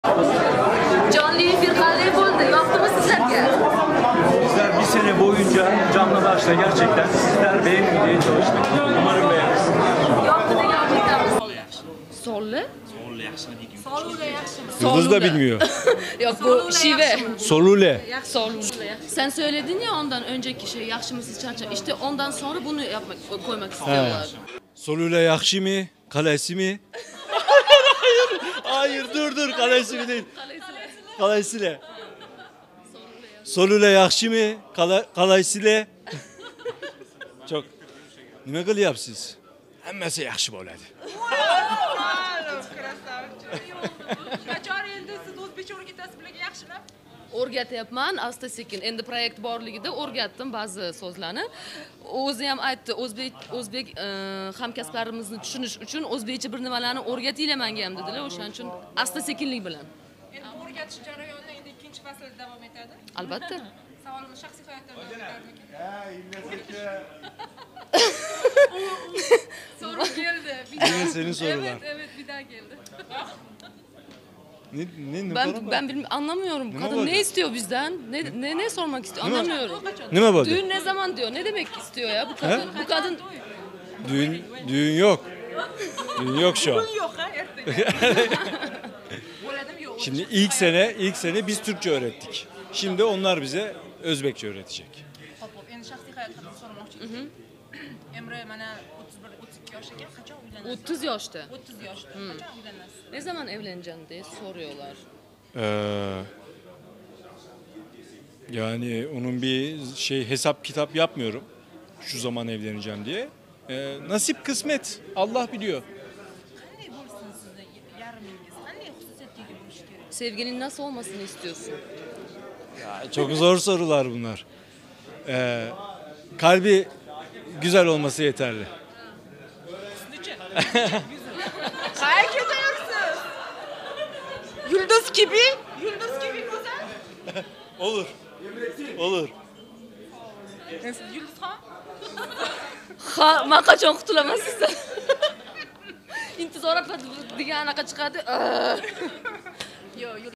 Jonli efir qanday bo'ldi? Yoqdimi sizlarga? Bizler bir sene boyunca canla başla gerçekten sizler beğenmeye çalıştık. Umarım beğenirsiniz. Yoqdi degan umidamiz. Solli? Yıldız da bilmiyor. Yok bu şive. Solule. Solule. Sen söyledin ya ondan önceki şey yaxshimisiz charcha. İşte ondan sonra bunu yapmak koymak istiyorlar. Solule yakşı mı? Kalesi mi? Hayır dur kalesi mi değil. Kalesiyle. Solule yakşı mı? Kalesiyle. Çok. Nima qilyapsiz? Hammasi yaxshi bo'ladi. Qachon endi siz o'zbekcha o'rgatasiz bularga yaxshilab? O'rgatyapman asta sekin. Endi proyekt borligida o'rgatdim ba'zi so'zlarni. O'zi ham aytdi, o'zbek hamkasblarimizni tushunish uchun o'zbekcha bir nimalarni o'rgatinglar menga ham dedilar. O'shaning uchun asta sekinlik bilan. Endi o'rgatish jarayoni endi ikkinchi faslda davom etadi. Albatta. Savolimiz shaxsiy hayotdan davom etadimi? Soru geldi. Yine senin sorular. Evet bir daha geldi. Ben Anlamıyorum. Kadın olacak? ne istiyor bizden? Ne sormak istiyor? Anlamıyorum. Nima bo'ldi? Düğün ne zaman diyor? Ne demek istiyor ya bu kadın? Bu kadın Düğün yok. Düğün yok şu an. Yok ha ertaga. Bo'ladimi yo'q? Şimdi ilk sene biz Türkçe öğrettik. Şimdi onlar bize Özbekçe öğretecek. Hop endi shaxsiy hayot haqida so'ramoqchi edim. Emre mana 31-32 yosh ekan, qachon uylanasiz? 30 yaşta. 30 yoshda. Qachon uylanasiz? Ne zaman evleneceksin diye soruyorlar. Yani onun bir hesap kitap yapmıyorum. Şu zaman evleneceğim diye. Nasip kısmet. Allah biliyor. Qanday bo'lsin sizni yarimingiz? Qanday xususiyatga ega bo'lishi kerak? Sevginin nasıl olmasını istiyorsun? Çok zor sorular bunlar. Kalbi güzel olması yeterli. Sizcha? Qayerga ketyapsiz? Yulduz gibi go'zal. Olur. Olur. Yulduzxon? Ha, men qachon qutulaman sizdan? İntizor apa degan anaqa chiqadi. Yo'q,